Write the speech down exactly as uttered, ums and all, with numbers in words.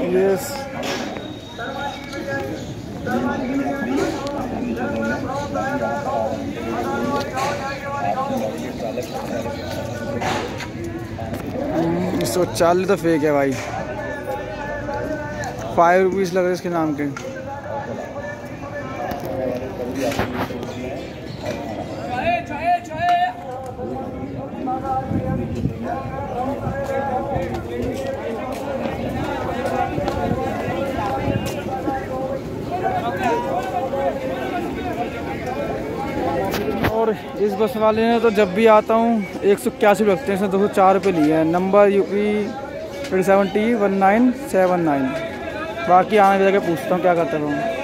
Yes सौ चालीस तो फेक है भाई, फाइव रुपीज़ लग रहे इसके नाम के। और इस बस वाले ने तो जब भी आता हूँ एक सौ इक्यासी रखते हैं, इसने दो सौ चार रुपये लिए हैं। Number UP twenty seven T one nine seven nine. बाकी आने जाके पूछता हूँ क्या करता हूँ।